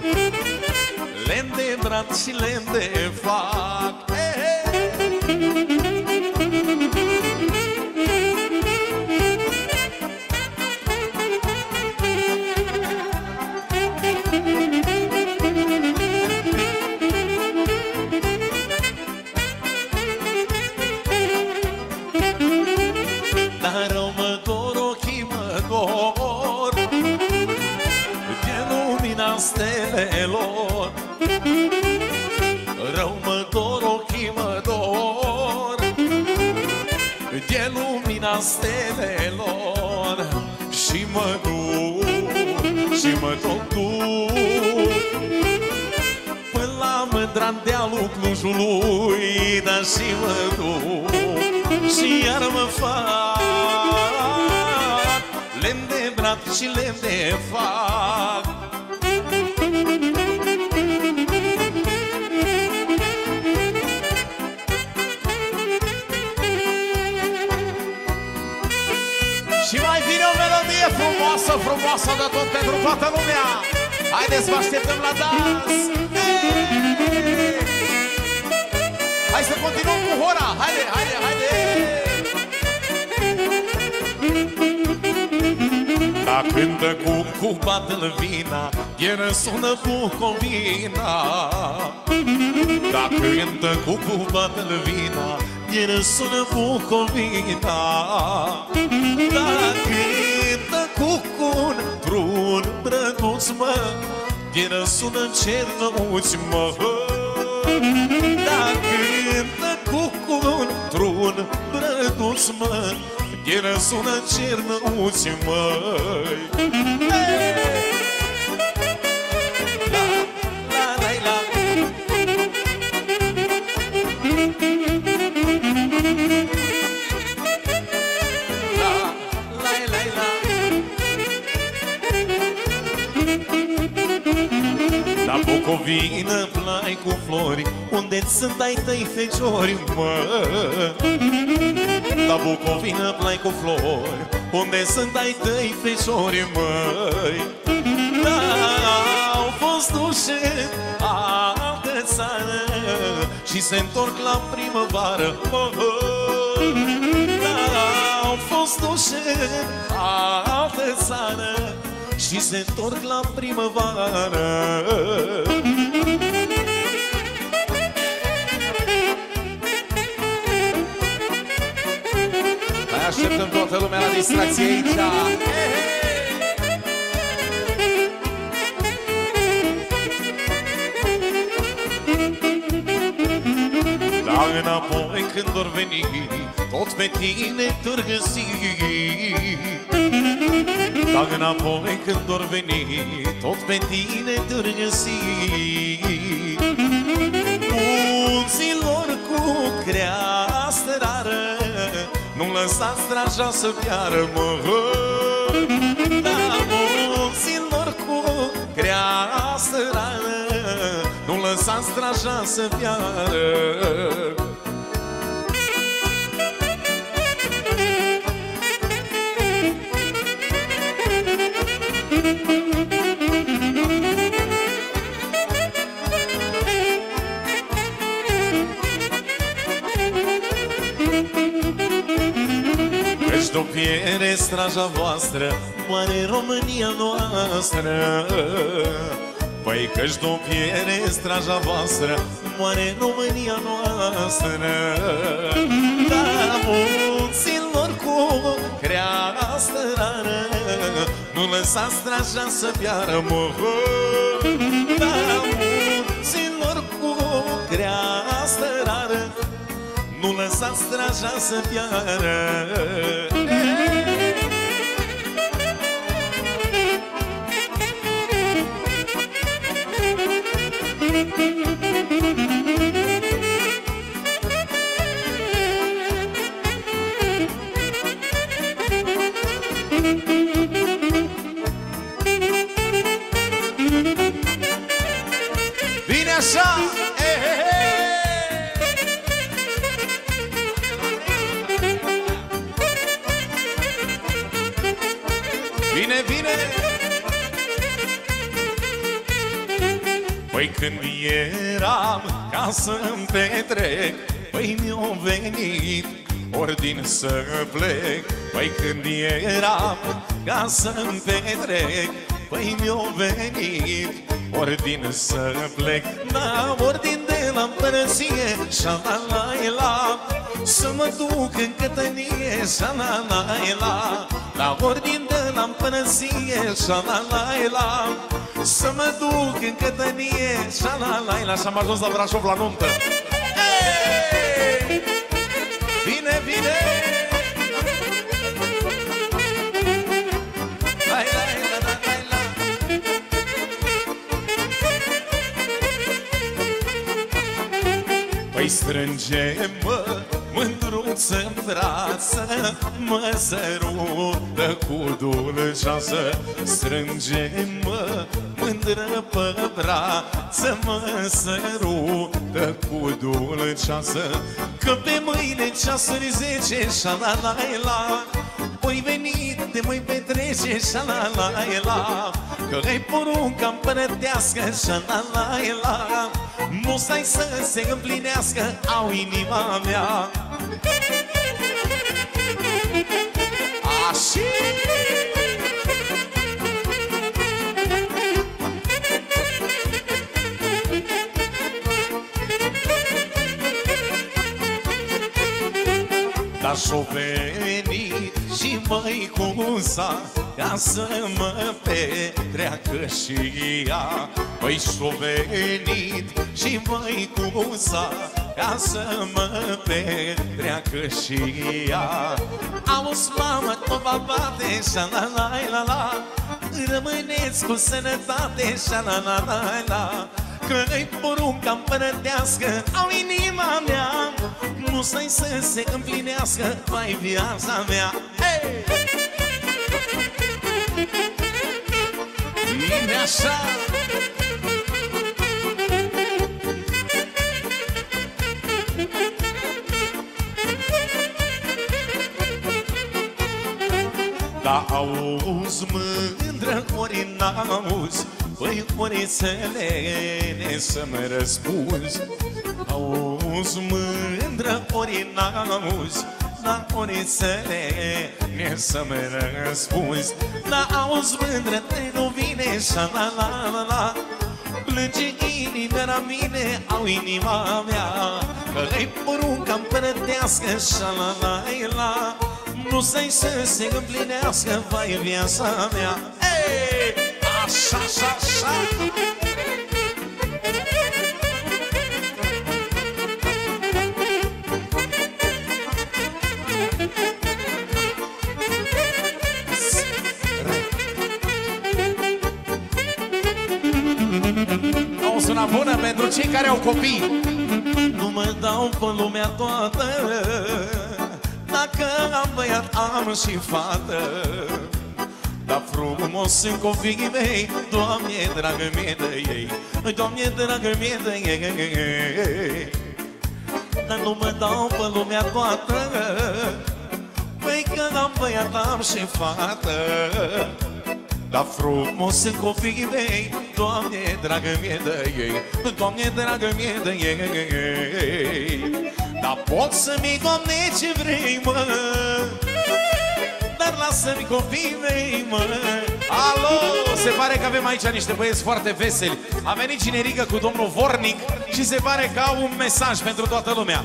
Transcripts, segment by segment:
lemn de brad și lemn de fac. Dar rău mă dor, ochii mă dor de lumina stelelor. Rău mă dor, ochii mă dor de lumina stelelor. Și mă duc, și mă tot duc până la Mândran dealul Clujului. Dar și mă duc și iar mă fac lemn de brad și lemn de fac. Și mai vine o melodie frumoasă, frumoasă de tot pentru toată lumea. Haideți, vă așteptăm la dans. Hai să continuăm cu hora. Haide, haide, haide. Da cântă cu bată-l vina, e răsună Bucovina. Da cântă cu bată-l vina, e răsună Bucovina. Da cântă într-un brăduț, mă, e răsună Cernăuți, mă. Da cântă într-un brăduț, mă, e răsună Cernăuți, măi. La Bucovină plai cu flori, unde sunt ai tăi feciori, mă. La Bucovină plai cu flori, unde sunt ai tăi feciori, măi. Da, au fost duși altă țară și se întorc la primăvară, măi. Da, au fost duși altă țară și se întorc la primăvară. Mai așteptăm toată lumea la distracție aici. Da înapoi când or veni, tot pe tine te-or găsi. Da înapoi când or veni, tot pe tine te-or găsi. Munților cu creastă rară, nu lăsați draja să piară, mă. Da, munților cu creastă rară, nu lăsați draja să piară. Căci de-o piere straja voastră, moare România noastră. Păi căci de-o piere straja voastră, moare România noastră. Da, munților cu creastă rară, nu lăsați straja să piară, mă. Da, munților cu creastă rară, nu lăsați straja să piară. Vine așa! Vine, vine! Păi când eram ca să-mi petrec, păi mi-a venit ordin să plec. Păi când eram ca să-mi petrec, păi mi-a venit ordin să plec. Da, ordin de la împărăție, șa-la-la-la, să mă duc în cătănie, șa-la-la-la. La ordin de la împărăție, șa-la-la-la, să mă duc în cătănie, șa-la-la-la. Și am ajuns la Brașov la nuntă. Hey! Bine, bine! Hai, hai, la, la, hai, la. Păi strânge-mă, mândruță-n brață, mă sărută cu dulceață. Strânge-mă, mândră pe brață, mă sărută cu dulceață. Că pe mâine ceasuri 10, șa-la-la-la, oi veni, te voi petrece, șa-la-la-la. Că-i porunca împărătească, șa-la-la-la, nu stai să se împlinească, au inima mea. Așa. Dar și-o venit și măicuța ca să mă petreacă și ea. Păi și-o venit și măicuța ca să mă petreacă și ea. Auzi, mamă, tot va bate, șa-la-la-la-la, rămâneți cu sănătate, șa-la-la-la-la. Că-i porunca împărătească, au inima mea, nu stai să se împlinească, vai viața mea. Hey! Bine așa! Da, auzi, mândră, ori n-auzi, păi, orițele, să-mi răspunzi. Auzi, mândră, ori n-auzi, da, orițele, să-mi răspunzi. Da, auzi, mândră, nu vine, șa-la-la-la-la, plânge inima la mine, au inima mea. Că-i porunca împărătească, șa-la-la-la, nu stai să se împlinească, vai viața mea. Hey! Așa, așa, așa. O sună bună pentru cei care au copii. Nu mă dau pe lumea toată, dacă am băiat, am și fată. Dar frumos sunt copiii mei, Doamne, dragă mie de ei, Doamne, dragă mie de ei. Dar nu mă dau pe lumea toată, păi că am băiat, am și fată. Dar frumos sunt copiii mei, Doamne, dragă mie de ei, Doamne, dragă mie de ei. Dar poți să-mi iei, Doamne, ce vrei, mă, dar lasă-mi copiii mei, mă. Alo, se pare că avem aici niște băieți foarte veseli. A venit Cinerică cu domnul Vornic și se pare că au un mesaj pentru toată lumea.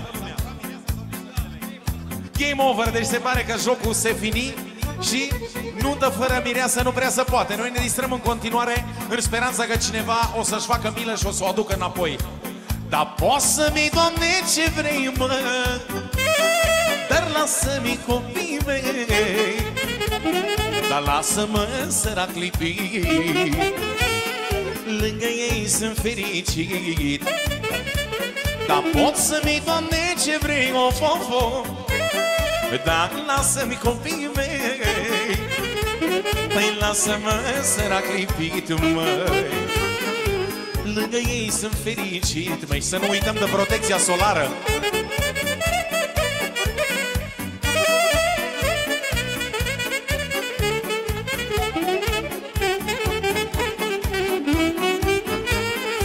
Game over, deci se pare că jocul se fini și nuntă fără mireasă nu prea se poate. Noi ne distrăm în continuare în speranța că cineva o să-și facă milă și o să o aducă înapoi. Dar poți să-mi iei, Doamne, ce vrei, mă, dar lasă-mi copiii mei, dar lasă-mă sărac lipit, lângă ei sunt fericit. Dar poți să-mi iei, Doamne, ce vrei, of, of, of, dar lasă-mi copiii mei, păi lasă-mă sărac lipit, măi, lângă ei sunt fericit, măi, să nu uităm de protecția solară.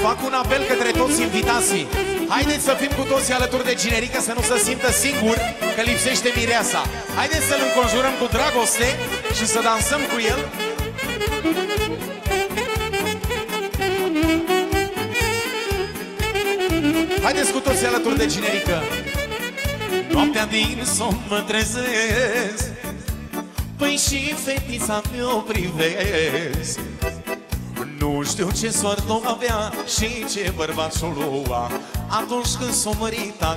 Fac un apel către toți invitații. Haideți să fim cu toții alături de Ginerică, să nu se simtă singur că lipsește mireasa. Haideți să-l înconjurăm cu dragoste și să dansăm cu el. Haideți cu toții alături de Ginerică. Noaptea din somn mă trezesc, păi și fetița mi-o privesc. Nu știu ce soartă o avea și ce bărbat și-o lua atunci când s-o mărita.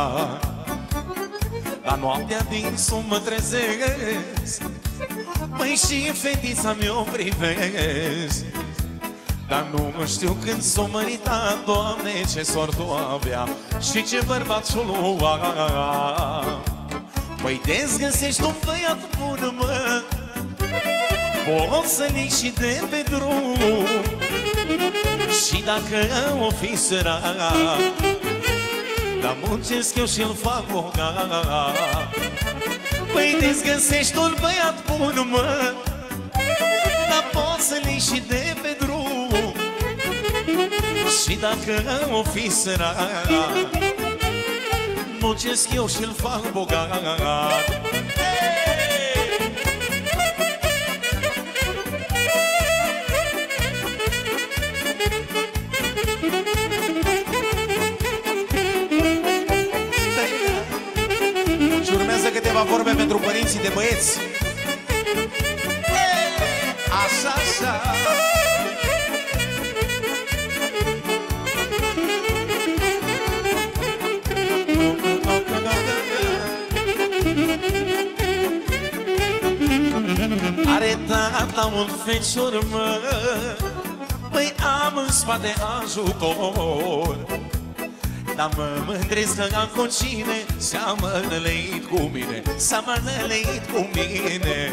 Dar noaptea din somn mă trezesc, păi și fetița mi-o privesc. Dar nu știu când s-o mărita, Doamne, ce soartă o avea și ce bărbat și-o lua. Păi dezgăsești un băiat bun, mă, poți să-l iei și de pe drum. Și dacă o fi sărac, dar muncesc eu și-l fac bogat. Păi dezgăsești un băiat bun, mă, dar poți să-l iei și de pe drum. Și dacă o fi sărac, muncesc eu și-l fac bogat. Și urmează câteva vorbe pentru părinții de băieți. Așa, așa. Are tata un fecior, mă, păi am în spate ajutor. Dar mă mândresc că am cu cine seamănă leit cu mine, seamănă leit cu mine.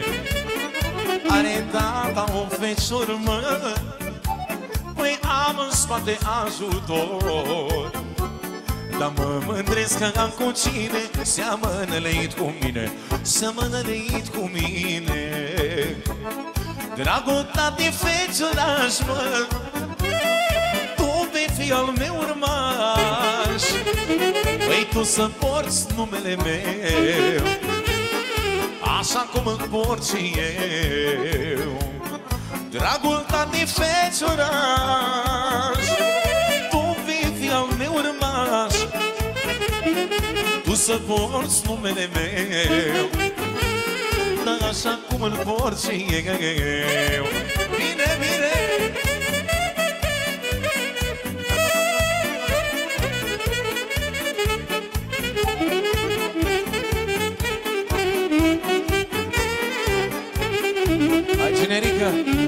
Are tata un fecior, mă, păi am în spate ajutor. Dar mă mândresc că am cu cine seamănă leit cu mine, seamănă leit cu mine. Dragul tati fecioraș, mă, tu vei fi al meu urmaș. Păi tu să porți numele meu așa cum îl port și eu. Dragul tati fecioraș, tu vei fi al meu urmaș. Tu să porți numele meu așa cum îl port și eu. Bine, bine! Hai, Ginerică!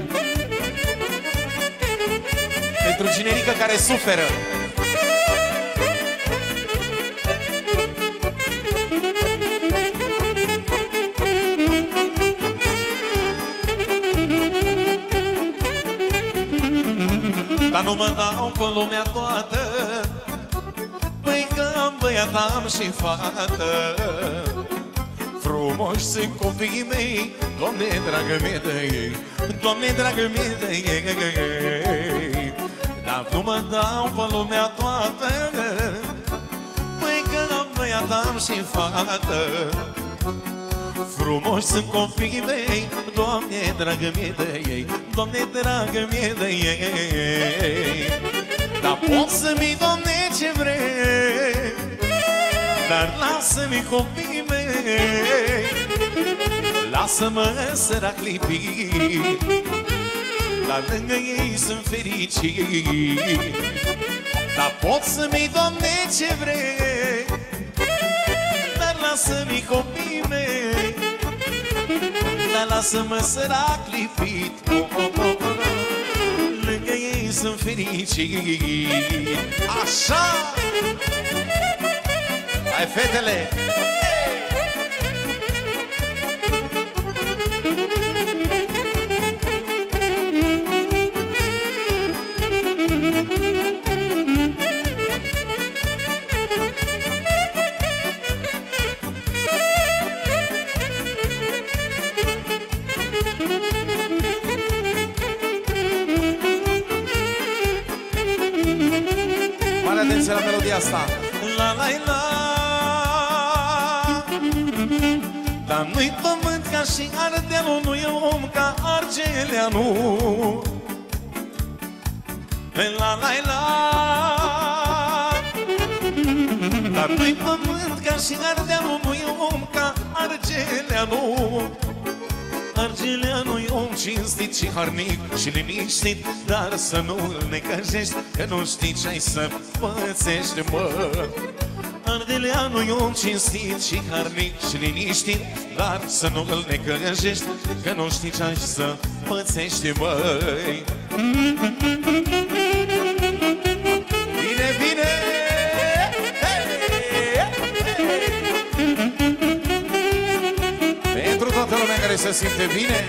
Pentru Ginerică care suferă. Dar nu mă dau pe lumea toată, păi că am băiat, am și fată. Frumoși sunt copiii mei, Doamne, dragă mie de ei, Doamne, dragă mie de ei. Dar nu mă dau pe lumea toată, păi că am băiat, am și fată. Frumoși sunt copiii mei, Doamne, dragă mie de ei, Doamne, dragă mie de ei. Dar poți să-mi, Doamne, ce vrei, dar lasă-mi copiii mei, lasă-mă sărac lipit, dar lângă ei sunt fericit. Dar poți să-mi, Doamne, ce vrei, dar lasă-mi copiii mei, dar lasă-mă sărac lipit, lângă ei sunt fericit. Așa! Hai, fetele! atenție la melodia asta. La la la. Dar nu-i pământ ca și Ardealul, nu e om ca Argeleanu. La la la. Dar nu-i pământ ca și Ardealul, nu e om ca Argeleanu. Argeleanu e om cinstit și harnic și liniștit, dar să nu-l necăjești, că nu știi ce-ai să pățești, mă. Ardeleanu e om cinstit și harnic și liniștit, dar să nu-l necăjești, că nu știi ce-ai să pățești, măi. Bine, bine! Pentru toată lumea care se simte bine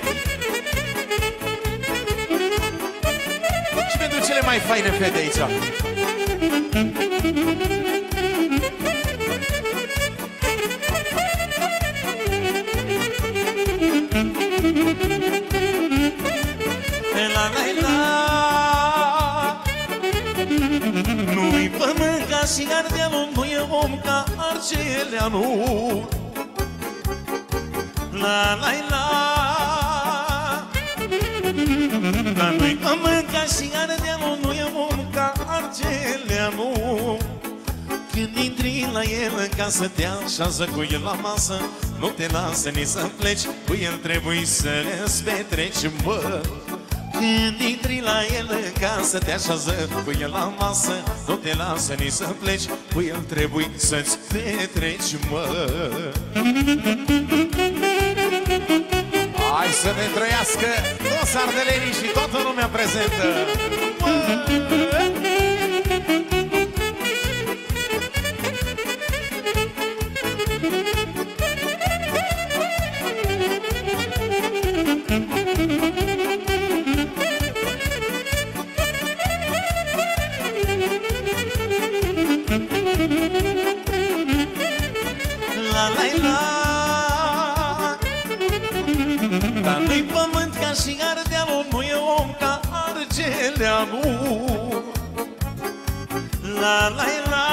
și pentru cele mai faine fete aici. La la la. Nu-i pământ ca și Ardealul, nu e om ca Argeleanu. La la la. Dar nu-i pământ ca și Ardealul, nu e om ca Argeleanu. Când intri la el în casă, te așează cu el la masă, nu te lasă nici să pleci, cu el trebuie să-ți petreci, mă. Când intri la el în casă, te așează cu el la masă, nu te lasă nici să pleci, cu el trebuie să-ți petreci, mă. Hai să ne trăiască toți ardelenii și toată lumea prezentă, mă. La la la. Dar nu-i pământ ca și Ardealul, nu e om ca Argeleanu. La la la.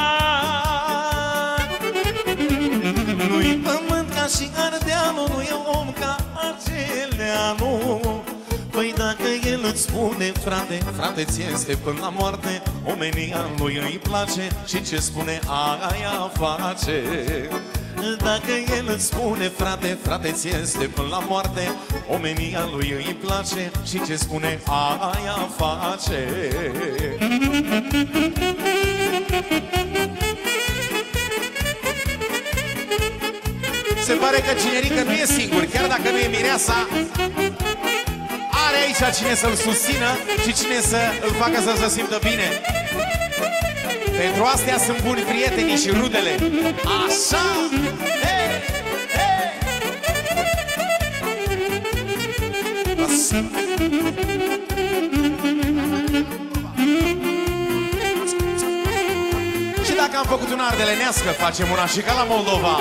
Nu-i pământ ca și Ardealul, nu e om ca Argeleanu. Păi dacă el îți spune, frate, frate, ție este până la moarte, omenia lui îi place și ce spune aia face. Dacă el îți spune, frate, frate, ție este până la moarte, omenia lui îi place și ce spune aia face. Se pare că Cinerică nu e singur, chiar dacă nu e mireasa, are aici cine să-l susțină și cine să îl facă să se simtă bine. Pentru astea sunt buni prietenii și rudele. Așa! Hey! Hey! Și dacă am făcut un ardelenească, facem una și ca la Moldova.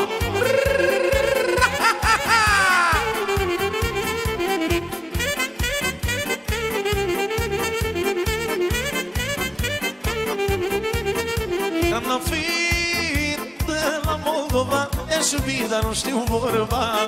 Trandafir de la Moldova, te-aș iubi, dar nu știu vorba.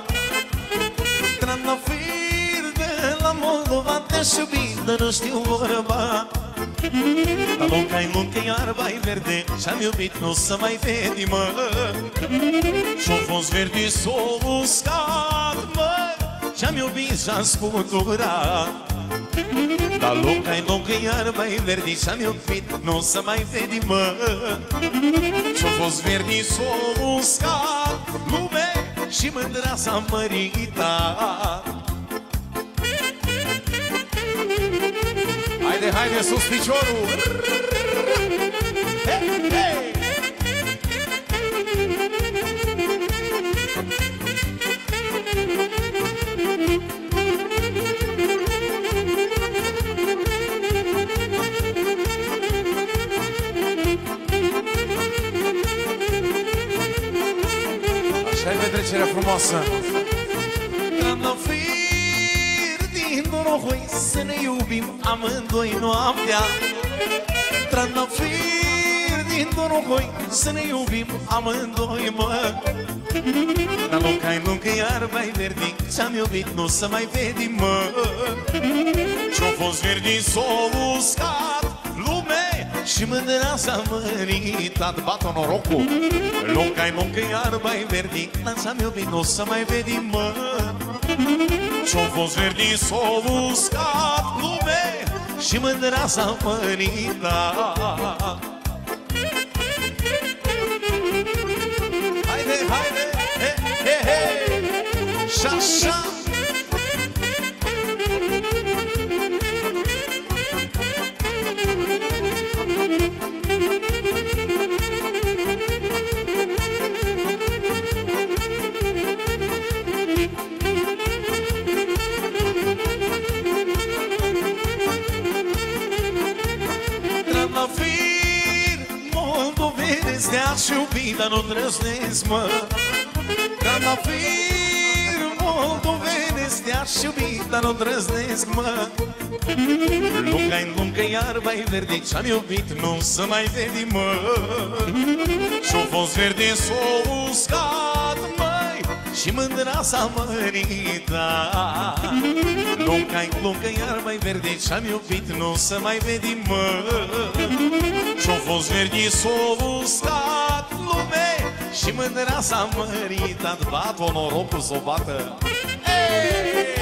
Trandafir de la Moldova, te-aș iubi, dar nu știu vorba. Dar lunca-i luncă, iarba-i verde, și-am iubit, nu să mai vedi, mă. Și-o fost verde, s-o uscat, mă. Și-am iubit, și-am sputurat. Dar lunca-i luncă, iarba-i verde, și-am iubit, nu să mai vedi, mă. Și-o fost verde, s-o uscat, lume, și mândra s-a măritat. Haide, haide, sus piciorul! Hey, hey! Așa-i petrecerea frumoasă! Trandafir din noroi, să ne iubim amândoi noaptea. Trandafir din norocoi să ne iubim amândoi, mă. Dar lunca iarba-i verdi, ți-am iubit, nu să mai vedi, mă. Ce-o fost verdi s-o uscat lume și mândrea-s-a măritat. Bat-o norocul. Lunca iarba-i verdi, dar ți-am iubit, nu să mai vedi, mă. Ce-o fost verdi s-o uscat lume și mândrea-s-a măritat. Haide, haide, he, he, he, și-așa. Trandafir, moldovenesc, te-aș iubi, dar nu drăznesc, mă. Trandafir, moldovenesc, te-aș iubi, dar nu drăznesc, mă. Lunga iarba-i verde, ce-am iubit, nu să mai vedi, mă. Și-o fost verde s-o uscat, măi, și mândra s-a măritat. Lunga iarba-i verde, ce-am iubit, nu să mai vedi, mă. Și-o fost verde s-o uscat lume și mândra s-a măritat. Bat-o norocul s-o bată. Ei!